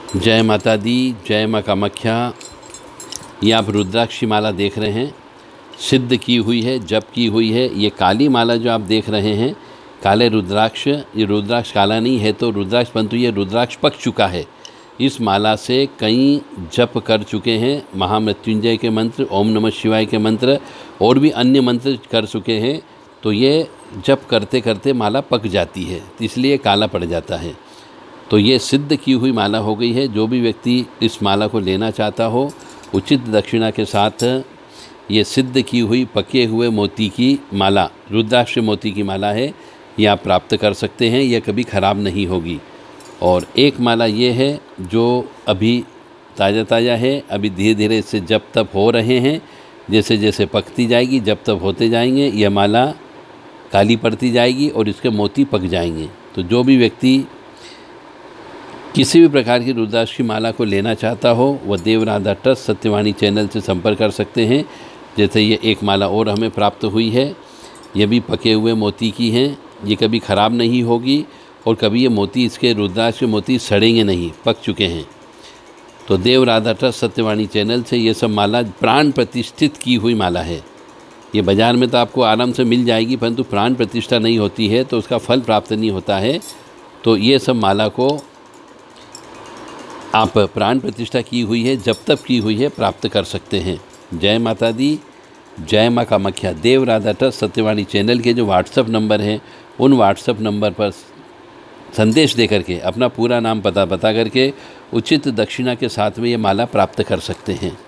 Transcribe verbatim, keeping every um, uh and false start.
जय माता दी, जय माँ कामाख्या। ये आप रुद्राक्ष माला देख रहे हैं, सिद्ध की हुई है, जप की हुई है। ये काली माला जो आप देख रहे हैं, काले रुद्राक्ष, ये रुद्राक्ष काला नहीं है तो रुद्राक्ष, परंतु ये रुद्राक्ष पक चुका है। इस माला से कई जप कर चुके हैं, महामृत्युंजय के मंत्र, ओम नमः शिवाय के मंत्र और भी अन्य मंत्र कर चुके हैं। तो ये जप करते करते माला पक जाती है, इसलिए काला पड़ जाता है। तो ये सिद्ध की हुई माला हो गई है। जो भी व्यक्ति इस माला को लेना चाहता हो, उचित दक्षिणा के साथ ये सिद्ध की हुई पके हुए मोती की माला, रुद्राक्ष मोती की माला है, ये आप प्राप्त कर सकते हैं। यह कभी ख़राब नहीं होगी। और एक माला ये है जो अभी ताज़ा ताज़ा है, अभी धीरे धीरे इससे जप तप हो रहे हैं। जैसे जैसे पकती जाएगी, जप तप होते जाएंगे, यह माला काली पड़ती जाएगी और इसके मोती पक जाएंगे। तो जो भी व्यक्ति किसी भी प्रकार की रुद्राक्ष की माला को लेना चाहता हो, वह देवराधा ट्रस्ट सत्यवाणी चैनल से संपर्क कर सकते हैं। जैसे ये एक माला और हमें प्राप्त हुई है, ये भी पके हुए मोती की हैं, ये कभी ख़राब नहीं होगी और कभी ये मोती, इसके रुद्राक्ष के मोती सड़ेंगे नहीं, पक चुके हैं। तो देवराधा ट्रस्ट सत्यवाणी चैनल से ये सब माला प्राण प्रतिष्ठित की हुई माला है। ये बाज़ार में तो आपको आराम से मिल जाएगी, परंतु प्राण प्रतिष्ठा नहीं होती है तो उसका फल प्राप्त नहीं होता है। तो ये सब माला को आप प्राण प्रतिष्ठा की हुई है, जब तक की हुई है, प्राप्त कर सकते हैं। जय माता दी, जय माँ कामाख्या। देवराधा ट्रस्ट सत्यवाणी चैनल के जो व्हाट्सएप नंबर हैं, उन व्हाट्सएप नंबर पर संदेश दे करके अपना पूरा नाम पता बता करके उचित दक्षिणा के साथ में ये माला प्राप्त कर सकते हैं।